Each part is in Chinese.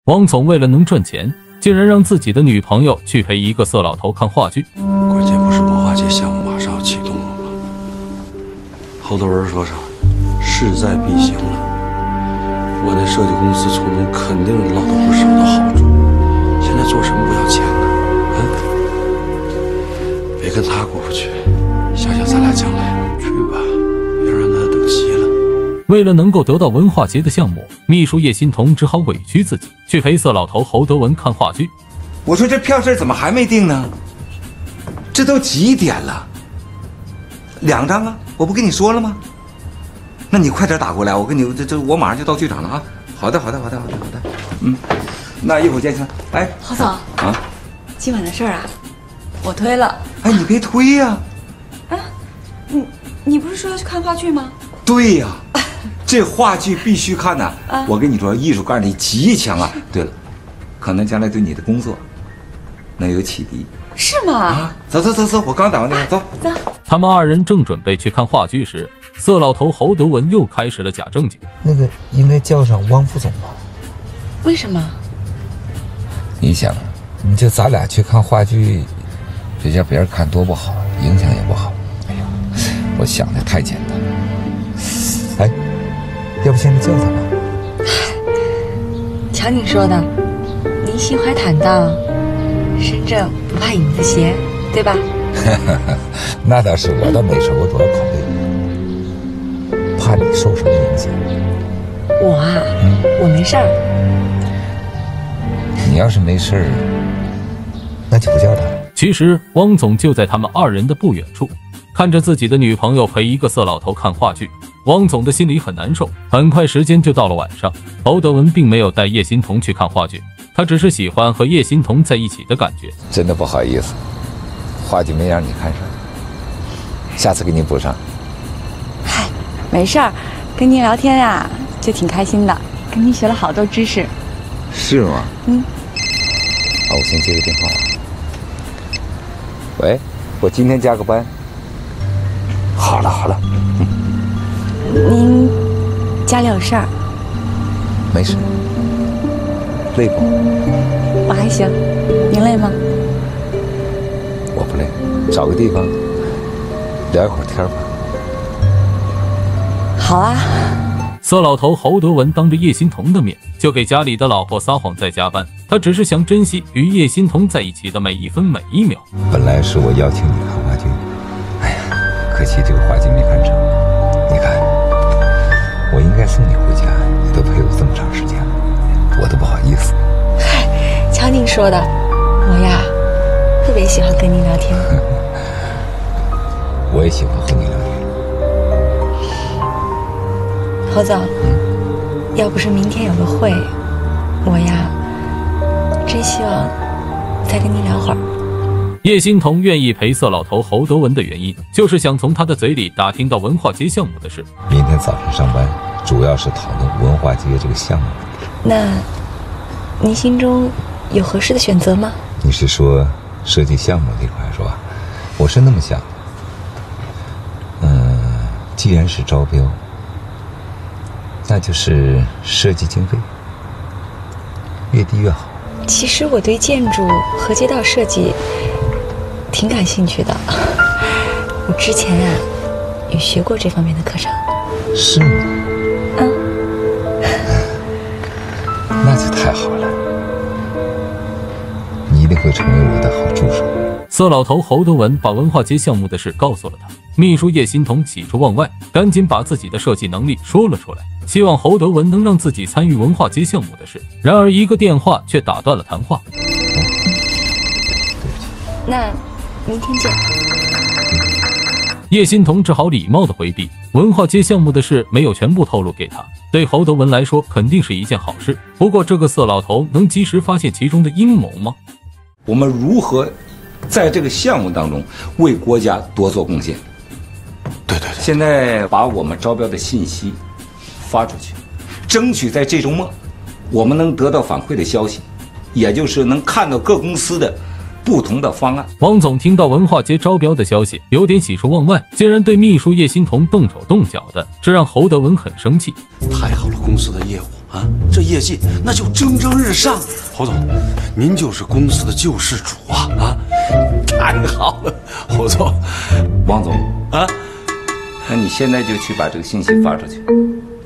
汪总为了能赚钱，竟然让自己的女朋友去陪一个色老头看话剧。 关键不是文化节项目马上要启动了吗？侯德文说啥？势在必行了。我在设计公司从中肯定捞到不少的好处。现在做什么不要钱呢？别跟他过不去，想想咱俩将来。去吧，别让他等急了。 为了能够得到文化节的项目，秘书叶欣彤只好委屈自己去陪色老头侯德文看话剧。 我说这票事怎么还没定呢？这都几点了？2张啊，我不跟你说了吗？那你快点打过来，我跟你我马上就到剧场了啊！好的。那一会儿见。哎， 侯总啊，今晚的事儿啊，我推了。 哎，你别推呀！ 啊，你不是说要去看话剧吗？ 对呀，这话剧必须看呐！我跟你说，艺术感染力极强啊。对了，可能将来对你的工作能有启迪。 是吗？ 啊，走，我刚打完电话，走。 他们2人正准备去看话剧时，色老头侯德文又开始了假正经。 那个应该叫上汪副总吧？ 为什么？ 你想，你就咱俩去看话剧，这叫别人看多不好，影响也不好。哎呀，我想的太简单了。哎，要不现在叫他吧？ 瞧你说的，您心怀坦荡，身正不怕影子斜，对吧？ 那倒是，我倒没事，我主要考虑怕你受什么影响。 我啊，我没事儿。 你要是没事儿，那就不叫他了。 其实汪总就在他们2人的不远处，看着自己的女朋友陪一个色老头看话剧，汪总的心里很难受。很快时间就到了晚上，侯德文并没有带叶欣彤去看话剧，他只是喜欢和叶欣彤在一起的感觉。 真的不好意思，话剧没让你看上，下次给你补上。 嗨，没事儿，跟您聊天呀，就挺开心的，跟您学了好多知识。 是吗？好，我先接个电话。喂，我今天加个班。好了。 您家里有事儿？ 没事。累不？ 我还行。您累吗？ 我不累，找个地方聊一会儿天吧。 好啊。 色老头侯德文当着叶欣彤的面就给家里的老婆撒谎在加班，他只是想珍惜与叶欣彤在一起的每一分每一秒。 本来是我邀请你看话剧，哎呀，可惜这个话剧没看成。你看，我应该送你回家，你都陪我这么长时间了，我都不好意思。 嗨，瞧您说的，我呀特别喜欢跟您聊天。 我也喜欢和你聊天。 侯总，要不是明天有个会，我呀真希望再跟您聊会儿。 叶欣彤愿意陪色老头侯德文的原因，就是想从他的嘴里打听到文化节项目的事。 明天早上上班，主要是讨论文化节这个项目问题。 那您心中有合适的选择吗？ 你是说设计项目这块是吧？我是那么想的。既然是招标，那就是设计经费，越低越好。 其实我对建筑和街道设计挺感兴趣的，我之前啊也学过这方面的课程。 是吗？那就太好了，你一定会成为我的好助手。 色老头侯德文把文化节项目的事告诉了他，秘书叶欣彤喜出望外，赶紧把自己的设计能力说了出来，希望侯德文能让自己参与文化节项目的事。然而一个电话却打断了谈话。 那明天见。 叶欣彤只好礼貌地回避，文化节项目的事没有全部透露给他，对侯德文来说肯定是一件好事。不过这个色老头能及时发现其中的阴谋吗？ 我们如何在这个项目当中为国家多做贡献？ 对， 现在把我们招标的信息发出去，争取在这周末我们能得到反馈的消息，也就是能看到各公司的不同的方案。 王总听到文化节招标的消息，有点喜出望外，竟然对秘书叶欣彤动手动脚的，这让侯德文很生气。 太好了，公司的业务啊，这业绩那就蒸蒸日上。侯总，您就是公司的救世主啊！啊，太好了，侯总。 王总啊， 那你现在就去把这个信息发出去。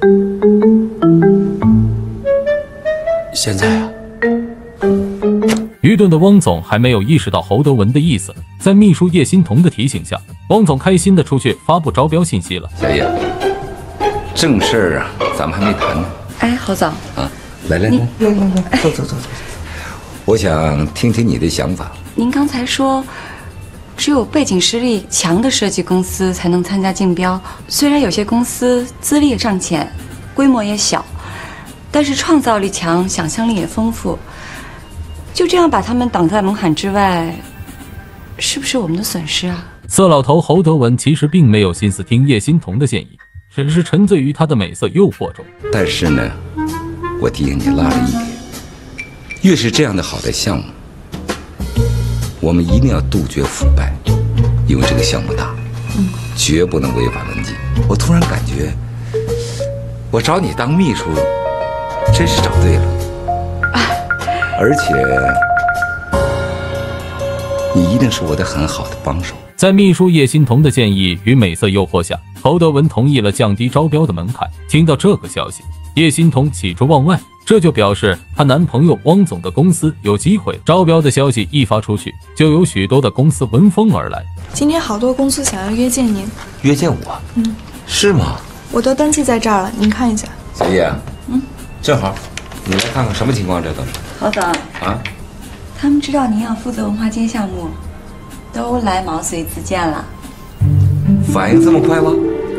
现在啊。 愚钝的汪总还没有意识到侯德文的意思，在秘书叶欣彤的提醒下，汪总开心地出去发布招标信息了。 小叶，正事儿啊，咱们还没谈呢。 哎，侯总啊，来，走。我想听听你的想法。 您刚才说，只有背景实力强的设计公司才能参加竞标。虽然有些公司资历尚浅，规模也小，但是创造力强，想象力也丰富。就这样把他们挡在门槛之外，是不是我们的损失啊？ 色老头侯德文其实并没有心思听叶欣彤的建议，只是沉醉于她的美色诱惑中。 但是呢，我提醒你落了一点，越是这样的好的项目，我们一定要杜绝腐败，因为这个项目大，绝不能违法乱纪。我突然感觉，我找你当秘书，真是找对了。而且，你一定是我的很好的帮手。 在秘书叶欣彤的建议与美色诱惑下，侯德文同意了降低招标的门槛。听到这个消息，叶欣彤喜出望外，这就表示她男朋友汪总的公司有机会。招标的消息一发出去，就有许多的公司闻风而来。 今天好多公司想要约见您。 约见我？是吗？ 我都登记在这儿了，您看一下。 小叶，正好，你来看看什么情况，这都是。 侯总啊， 他们知道您要负责文化街项目，都来毛遂自荐了。 反应这么快吗？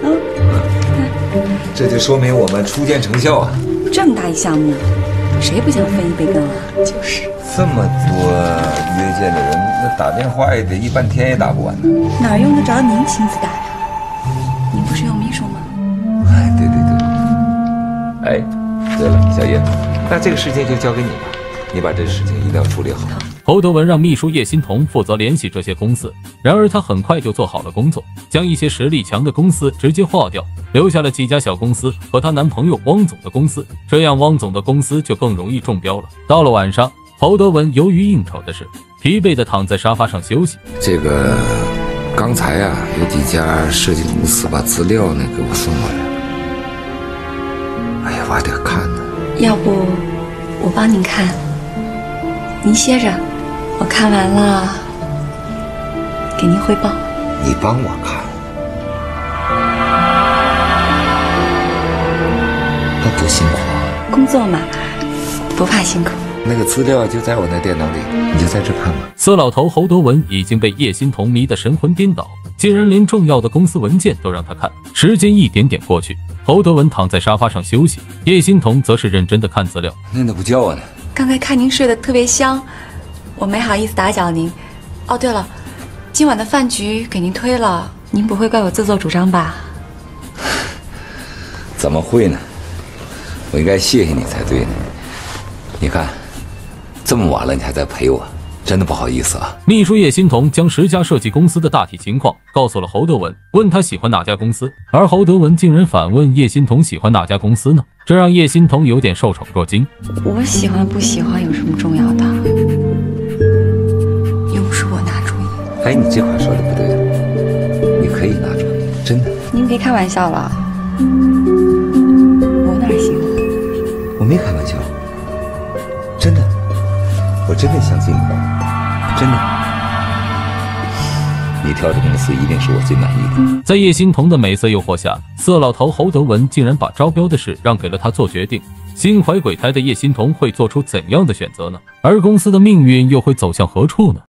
这就说明我们初见成效啊！ 这么大一项目，谁不想分一杯羹啊？ 就是。 这么多约见的人，那打电话也得一半天也打不完呢。 哪用得着您亲自打呀？您不是有秘书吗？ 哎，对。哎，对了，小叶，那这个事情就交给你吧。你把这事情一定要处理好。 侯德文让秘书叶欣彤负责联系这些公司，然而他很快就做好了工作，将一些实力强的公司直接划掉，留下了几家小公司和她男朋友汪总的公司，这样汪总的公司就更容易中标了。到了晚上，侯德文由于应酬的事，疲惫地躺在沙发上休息。 这个刚才啊，有几家设计公司把资料呢给我送过来，哎呀，我还得看呢。 要不我帮您看，您歇着，我看完了给您汇报。 你帮我看，那多辛苦啊！ 工作嘛，不怕辛苦。 那个资料就在我那电脑里，你就在这看吧。 色老头侯德文已经被叶欣彤迷得神魂颠倒，竟然连重要的公司文件都让他看。时间一点点过去，侯德文躺在沙发上休息，叶欣彤则是认真地看资料。 那不叫我呢？ 刚才看您睡得特别香，我没好意思打搅您。哦，对了，今晚的饭局给您推了，您不会怪我自作主张吧？ 怎么会呢？我应该谢谢你才对呢。你看，这么晚了你还在陪我，真的不好意思啊。 秘书叶欣彤将10家设计公司的大体情况告诉了侯德文，问他喜欢哪家公司，而侯德文竟然反问叶欣彤喜欢哪家公司呢？这让叶欣彤有点受宠若惊。 我喜欢不喜欢有什么重要的？又不是我拿主意。 哎，你这话说的不对，你可以拿主意，真的。 您别开玩笑了，我哪行？ 我没开玩笑，真的，我真的相信你，真的。你挑的公司一定是我最满意的。 在叶欣彤的美色诱惑下，色老头侯德文竟然把招标的事让给了他做决定。心怀鬼胎的叶欣彤会做出怎样的选择呢？而公司的命运又会走向何处呢？